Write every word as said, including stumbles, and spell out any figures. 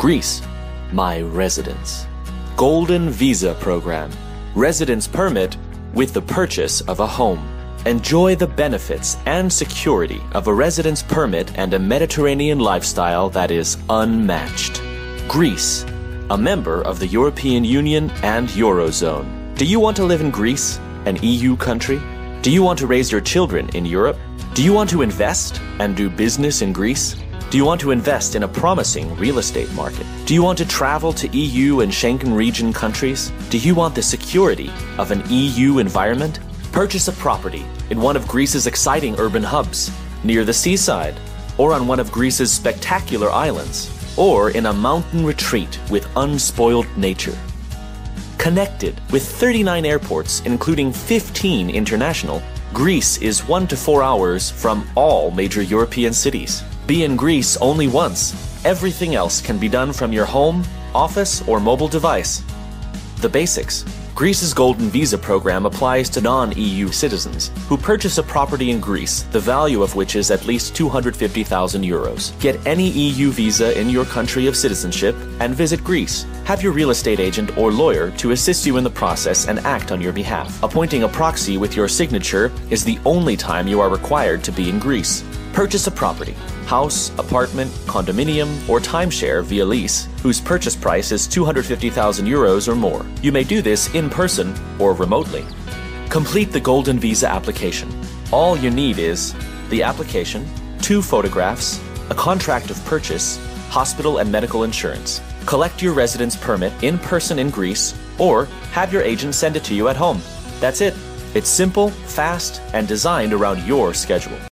Greece, my residence. Golden Visa Program. Residence permit with the purchase of a home. Enjoy the benefits and security of a residence permit and a Mediterranean lifestyle that is unmatched. Greece, a member of the European Union and Eurozone. Do you want to live in Greece, an E U country? Do you want to raise your children in Europe? Do you want to invest and do business in Greece? Do you want to invest in a promising real estate market? Do you want to travel to E U and Schengen region countries? Do you want the security of an E U environment? Purchase a property in one of Greece's exciting urban hubs, near the seaside, or on one of Greece's spectacular islands, or in a mountain retreat with unspoiled nature. Connected with thirty-nine airports, including fifteen international, Greece is one to four hours from all major European cities. Be in Greece only once. Everything else can be done from your home, office, or mobile device. The basics. Greece's Golden Visa Program applies to non-E U citizens who purchase a property in Greece, the value of which is at least two hundred fifty thousand euros. Get any E U visa in your country of citizenship and visit Greece. Have your real estate agent or lawyer to assist you in the process and act on your behalf. Appointing a proxy with your signature is the only time you are required to be in Greece. Purchase a property, house, apartment, condominium, or timeshare via lease, whose purchase price is two hundred fifty thousand euros or more. You may do this in person or remotely. Complete the Golden Visa application. All you need is the application, two photographs, a contract of purchase, hospital and medical insurance. Collect your residence permit in person in Greece, or have your agent send it to you at home. That's it. It's simple, fast, and designed around your schedule.